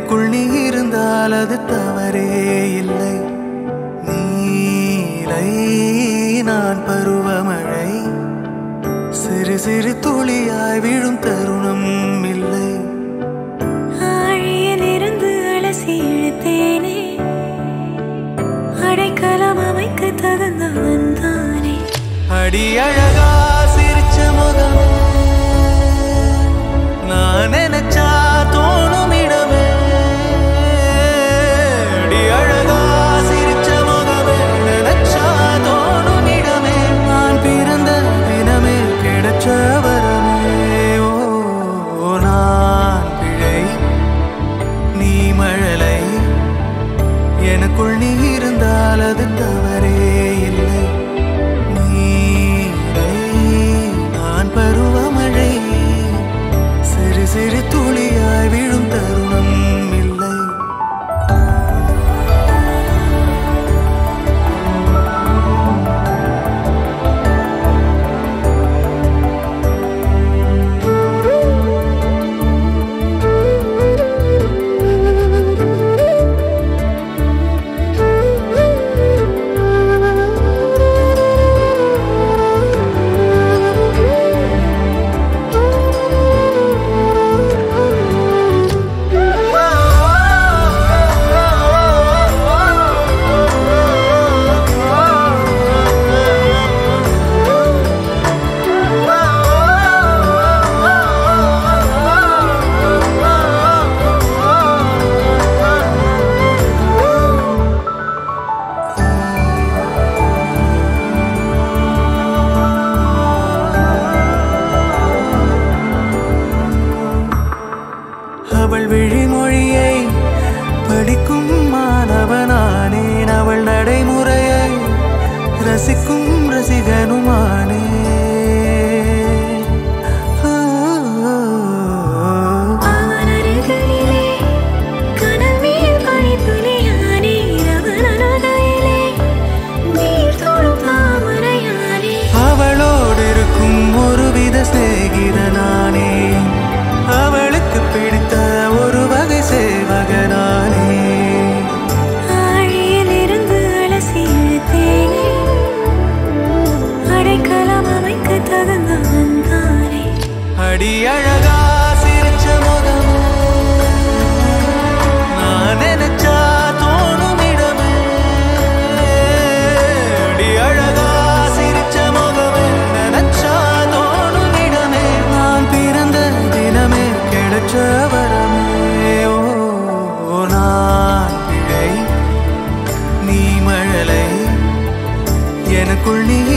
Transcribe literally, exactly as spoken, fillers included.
எனக்குள் நீ இருந்தால் அது தவறே இல்லை. நீலை நான் பருவமழை, சிறு சிறு துளியாய் விழும் தருணம் இல்லை. ஆழியில் இருந்து அலசி இழுத்தேனே, அடைக்கலம் அமைக்க தகுந்தவன் தானே. அடி அழகா சிரிச்ச முகம், நான் நினைச்சா தோணும் இடமே. அடி அழகா சிரிச்ச முகமே, நினைச்சா தோணும் இடமே. நான் பிறந்த தினமே கிடைச்ச வரமே. ஓ நான் பிழை, நீ மழலை, எனக்குள் நீ இருந்தால் அது தவறே இல்லை. நான் பருவமழை, சிறு சிறு துளியாய் விழும் தருணம் இல்லை. அவள் விழிமொழியை படிக்கும் மாணவனானேன், அவள் நடைமுறையை ரசிக்கும் ரசிகனுமானே. அவளோடு இருக்கும் ஒருவித சிநேகிதனானே, அவளுக்கு பிடித்த ஒரு வகை சேவகனானே. ஆழியில் இருந்து அலசி இழுத்தேனே, அடைக்கலம் அமைக்க தகுந்தவன் தானே. அடி அழகா சிரிச்ச முகம், நான் நினைச்சா தோணும் இடமே. அடி அழகா சிரிச்ச முகமே, நினைச்சா தோணும் இடமே. நான் பிறந்த தினமே கிடைச்ச வரமே. ஓ நான் பிழை, நீ மழலை, எனக்குள் நீ